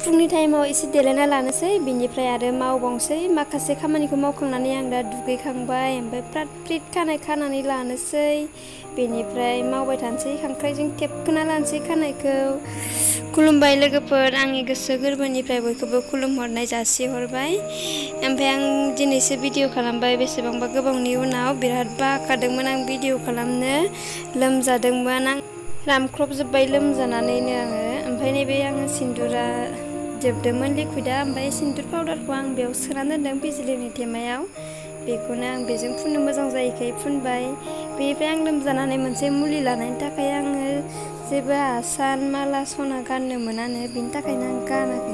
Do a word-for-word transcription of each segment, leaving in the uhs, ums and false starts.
फुंनि टाइमाव एसे देलायना लानोसै बिनिफ्राय आरो मावबावनोसै माखासे खामानिखौ मावखांनानै आं दा दुगैखांबाय ओमफ्राय फ्रात फ्रित खानाय खानानै लानोसै बेनिफ्राय मावबाय थानोसै खांख्राइजों थेबखोना लानोसै खानायखौ खुलुमबाय लोगोफोर आंनि गोसो गोरबोनिफ्राय बयखौबो खुलुमहरनाय जासिहरबाय ओमफ्राय आं दिनैसो भिडिअ खालामबाय बेसेबांबा गोबावनि उनाव बिराद बाखादोंमोन आं भिडिअ खालामनो लोमजादोंमोन आं रामख्रबजोब्बाय लोमजानानैनो आङो ओमफ्राय नैबे आङो सिन्दुरा जोबदोंमोन लिकुइडा ओमफ्राय सिन्दुर पाउडारखौ आं बेयाव सोना दोन्दों बिजिलिनि टेमायाव बेखौनो आं बेजों फुननो मोजां जायैखाय फुनबाय बेनिफ्राय आं लोमजानानै मोनसे मुलि लानायनि थाखाय आङो जेबो आसान माला सना गाननो मोनानो बिनि थाखायनो आं गानाखै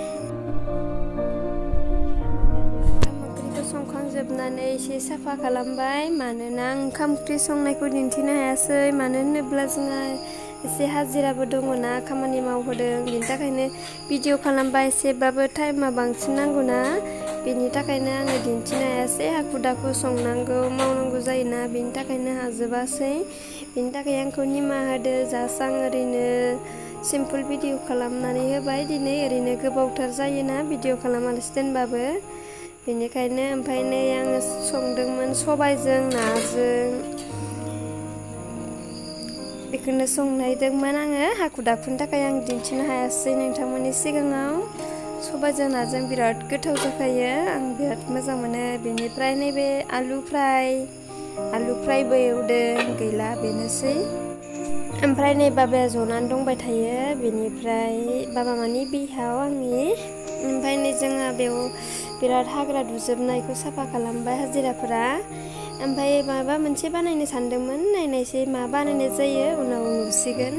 ओंखाम ओंख्रिखौ संखांजोबनानै एसे साफा खालामबाय मानोना आं ओंखाम ओंख्रि संनायखौ दिन्थिनो हायासै मानो होनोब्ला जोंहा एसे हाजिराबो दङ ना खामानि मावहोदों बिनि थाखायनो भिडिअ खालामबा एसेबाबो टाइमा बांसिन नांगौना बेनि थाखायनो आङो दिन्थिनो हायासै हाखु दाखु संनांगौ मावनांगौ जायोना बेनि थाखायनो हाजोबासै बेनि थाखाय आंखौ निमाहा होदो जास्ट आं ओरैनो सिम्पोल भिडिअ खालामनानै होबाय दिनै ओरैनो गोबावथार जायोना भिडिअ खालामालासे दोनबाबो बेनिखायनो ओमफ्राय नै आङो संदोंमोन सबायजों नाजों बेखौनो संनायदोंमोन आङो हाखु दाखुनि थाखाय आं दिन्थिनो हायासै नोंथांमोननि सिगाङाव सबायजों नाजों बिराद गोथाव जाखायो आं बिराद मोजां मोनो बेनिफ्राय नैबे आलु फ्राय आलु फ्रायबो एवदों गैला बेनोसै ओमफ्राय नै बाबाया जनानै दंबाय थायो बेनिफ्राय बाबा मानि बिहाव आंनि ओमफ्राय नै जोंहा बेयाव बिराद हाग्रा दुजोबनायखौ साफा खालामबाय हाजिराफोरा ओमफ्राय माबा मोनसे बानायनो सानदोंमोन नायनायसै मा बानायनाय जायो उनाव नुसिगोन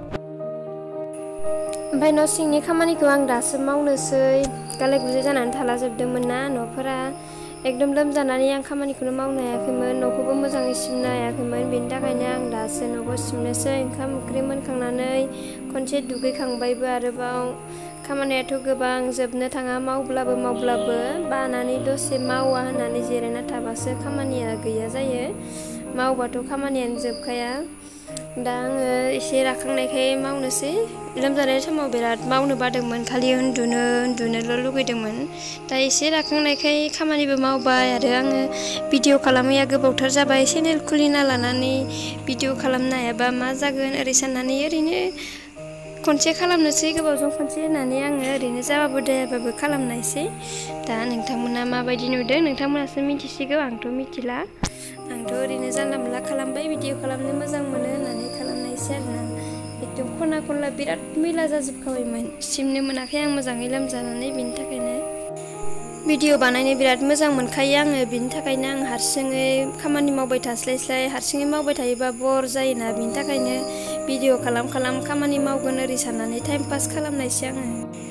ओमफ्राय न' सिंनि खामानिखौ आं दासो मावनोसै गाले गुजाय जानानै थाला जोबदोंमोन ना न'फोरा एकदम लोमजानानै आं खामानिखौनो मावनो हायाखैमोन न'खौबो मोजाङै सिबनो हायाखैमोन बेनि थाखायनो आं दासो न'खौ सिबनोसै ओंखाम ओंख्रि मोनखांनानै खनसे दुगैखांबायबो आरोबाव खामानियाथ' गोबां जोबनो थाङा मावब्लाबो मावब्लाबो बानानै दसे मावा होननानै जिरायना थाबासो खामानिया गैया जायो मावबाथ' खामानियानो जोबखाया दा आङो एसे राखांनायखाय मावनोसै लोमजानाय समाव बिराद मावनो बादोंमोन खालि उन्दुनो उन्दुनोल' लुगैदोंमोन दा एसे राखांनायखाय खामानिबो मावबाय आरो आङो भिडिअ खालामैया गोबावथार जाबाय चेनेल खुलिना लानानै भिडिअ खालामनो हायाबा मा जागोन ओरै साननानै ओरैनो खनसे खालामनोसै गोबावजों खनसे होननानै आङो ओरैनो जाबाबो दायाबाबो खालामनायसै दा नोंथांमोना माबायदि नुदों नोंथांमोनासो मिथिसिगौ आंथ' मिथिला आंथ' ओरैनो जानला मोनला खालामबाय भिडिअ खालामनो मोजां मोनो होननानै खालामनायसै आरोना एकदम खना खनला बिराद मैला जाजोबखाबायमोन सिबनो मोनाखै आं मोजाङै लोमजानानै बिनि थाखायनो भिडिअ बानायनो बिराद मोजां मोनखायो आङो बिनि थाखायनो आं हारसिङै खामानि मावबाय थास्लायस्लाय हारसिङै मावबाय थायोबा बर जायोना बिनि थाखायनो भिडिअ खालाम खालाम खामानि मावगोन ओरै साननानै टाइम पास खालामनायसै आङो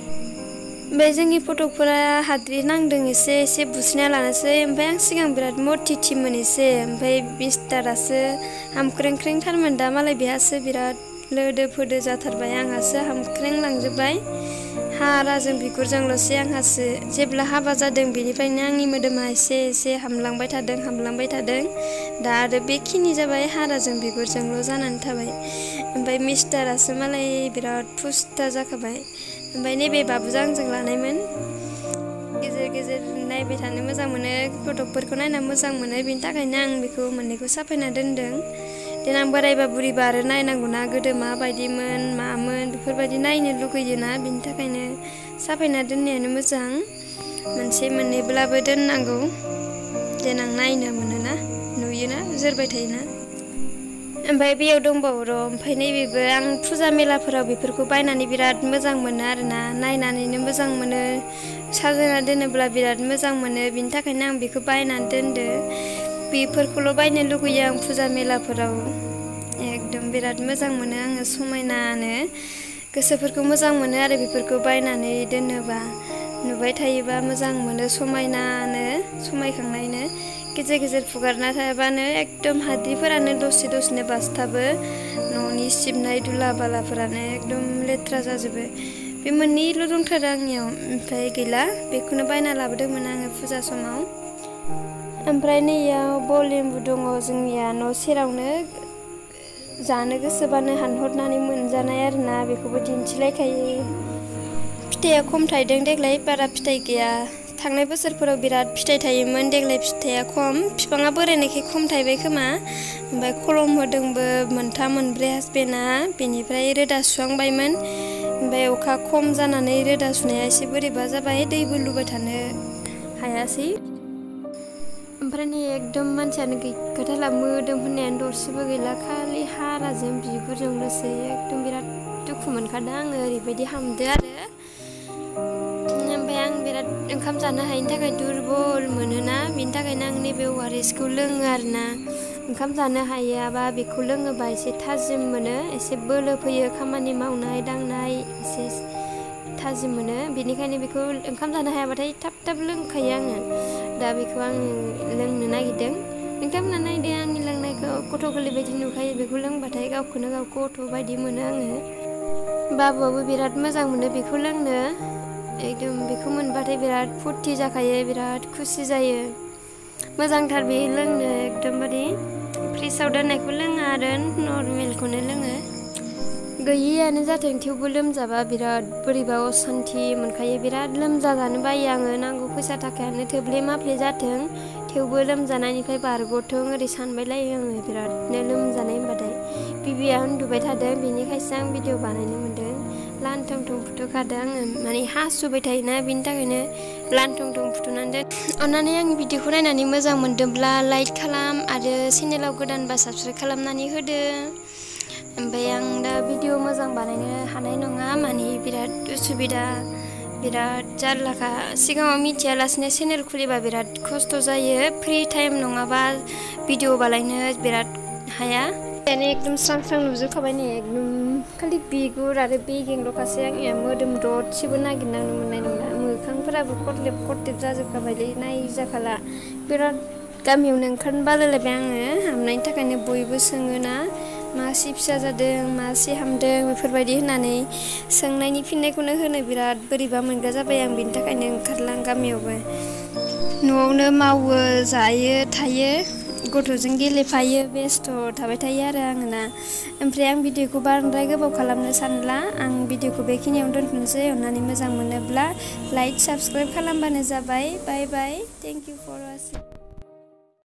बे जोंनि फटकफोरा हाद्रि नांदों एसे एसे बुस्रिना लानोसै ओमफ्राय आं सिगां बिराद मटिटिमोन एसे ओमफ्राय बिस्टारासो हामख्रेंख्रेंथारमोन दा मालाय बेहासो बिराद लोदो फोदो जाथारबाय आंहासो हामख्रें लांजोब्बाय हाराजों बिगुरजोंल'सै आंहासो जेब्ला हाबा जादों बेनिफ्रायनो आंनि मोदोमा एसे एसे हामलांबाय थादों हामलांबाय थादों दा आरो बेखिनि जाबाय हाराजों बिगुरजोंल' जानानै थाबाय ओमफ्राय मिस्टारासो मालाय बिराद फुस्था जाखाबाय ओमफ्राय नैबे बाबुजों आंजों लानायमोन गेजेर गेजेर नायबाय थानो मोजां मोनो फटकफोरखौ नायना मोजां मोनो बिनि थाखायनो आं बेखौ मोननैखौ साफायना दोनदों देनां बोरायबा बुरिबा आरो नायनांगौना गोदो माबायदिमोन मामोन बेफोरबायदि नायनो लुगैयोना बिनि थाखायनो साफायना दोननायानो मोजां मोनसे मोननैब्लाबो दोननांगौ देनां नायनो मोनोना नुयोना जोरबाय थायोना ओमफ्राय बेयाव दंबावो र' ओमफ्राय नैबेबो आं फुजा मेलाफोराव बेफोरखौ बायनानै बिराद मोजां मोनो आरोना नायनानैनो मोजां मोनो साजायना दोनोब्ला बिराद मोजां मोनो बिनि थाखायनो आं बेखौ बायनानै दोनदो बेफोरखौल' बायनो लुगैयो आं फुजा मेलाफोराव एकदम बिराद मोजां मोनो आङो समायनानो गोसोफोरखौ मोजां मोनो आरो बेफोरखौ बायनानै दोनोबा नुबाय थायोबा मोजां मोनो समायनानो समायखांनायनो गेजेर गेजेर फुगारना थाबानो एकदम हाद्रिफोरानो दसे दसेनो बासथाबो न'नि सिबनाय दुला बालाफोरानो एकदम लेथ्रा जाजोबो बे मोननैल' दंथारो आंनियाव ओमफ्राय गैला बेखौनो बायना लाबोदोंमोन आङो फुजा समाव ओमफ्राय नैयाव बलेम्बु दङ जोंनिया न' सेरावनो जानो गोसोबानो हानहरनानै मोनजानाय आरोना बेखौबो दिन्थिलायखायो फिथाइया खम थायदों देग्लाय बारा फिथाइ गैया थांनाय बोसोरफोराव बिराद फिथाइ थायोमोन देग्लाय फिथाइया खम बिफाङा बोरायनायखाय खम थायबाय खोमा ओमफ्राय खलम होदोंबो मोनथाम मोनब्रै हासबेन्डआ बेनिफ्राय रोदा सुहांबायमोन ओमफ्राय अखा खम जानानै रोदा सुनाया एसे बोरैबा जाबाय दैबो लुबाय थानो हायासै ओमफ्राय नै एकदम मानसियानो गैखाथारला मोदोम होननायानो दरसेबो गैला खालि हाराजों बिगुरजोंल'सै एकदम बिराद दुखु मोनखादों आङो ओरैबायदि हामदो आरो ओमफ्राय आं बिराद ओंखाम जानो हायिनि थाखाय दुरबल मोनोना बिनि थाखायनो आं नैबे अ आर एसखौ लोङो आरोना ओंखाम जानो हायाबा बेखौ लोङोबा एसे थाजिम मोनो एसे बोलो फैयो खामानि मावनाय दांनाय एसे थाजिम मोनो बेनिखायनो बेखौ ओंखाम जानो हायाबाथाय थाब थाब लोंखायो आङो दा बेखौ आं लोंनो नागिरदों नोंथांमोना नायदो आंनि लोंनायखौ गथ' गोरलै बायदि नुखायो बेखौ लोंबाथाय गावखौनो गाव गथ' बायदि मोनो आङो बाबुआबो बिराद मोजां मोनो बेखौ लोंनो एकदम बेखौ मोनबाथाय बिराद फुरथि जाखायो बिराद खुसि जायो मोजांथार बे लोंनो एकदमबारे फ्रिजआव दोननायखौ लोङा आरो नर्मेलखौनो लोङो गैयियानो जाथों थेवबो लोमजाबा बिराद बोरैबा असान्थि मोनखायो बिराद लोमजाजानो बायो आङो नांगौ फैसा थाखायानो थोब्ले माब्ले जाथों थेवबो लोमजानायनिफ्राय बारग'थों ओरै सानबायलायो आङो बिरादनो लोमजानाय होनबाथाय बिबिया उन्दुबाय थादों बेनिखायसो आं भिडिअ बानायनो मोन्दों लानथं थं फुथुखादों आङो माने हासुबाय थायोना बिनि थाखायनो लानथं थं फुथुनानै दोन अन्नानै आंनि भिडिअखौ नायनानै मोजां मोनदोंब्ला लाइक खालाम आरो चेनेलाव गोदानबा साबस्क्राइब खालामनानै होदो ओमफ्राय आं दा भिडिअ मोजां बानायनो हानाय नङा माने बिराद उसुबिदा बिराद जारलाखा सिगाङाव मिथियालासिनो चेनेल खुलिबा बिराद खस्थ' जायो फ्रि टाइम नङाबा भिडिअ बानायनो बिराद हाया यानो एकदम स्रां स्रां नुजोबखाबाय नै एकदम खालि बिगुर आरो बेगेंल'खासै आंनिया मोदोम दरसेबो नागिरनांनो मोननाय नंला मोखांफोराबो खरलेब खरथेब जाजोबखाबायलै नायजाखाला बिराद गामियावनो ओंखारनो बालायलायबाय आङो हामनायनि थाखायनो बयबो सोङोना मासे फिसा जादों मासे हामदों बेफोरबायदि होननानै सोंनायनि फिननायखौनो होनो बिराद बोरैबा मोनग्रा जाबाय आं बिनि थाखायनो ओंखारला आं गामियावबो न'आवनो मावो जायो थायो गथ'जों गेलेफायो बेस्थ' थाबाय थायो आरो आङो ना ओमफ्राय आं भिडिअखौ बांद्राय गोबाव खालामनो सानला आं भिडिअखौ बेखिनियावनो दोनथ'नोसै अननानै मोजां मोनोब्ला लाइक साबस्क्राइब खालामबानो जाबाय bye bye thank you for वाचिं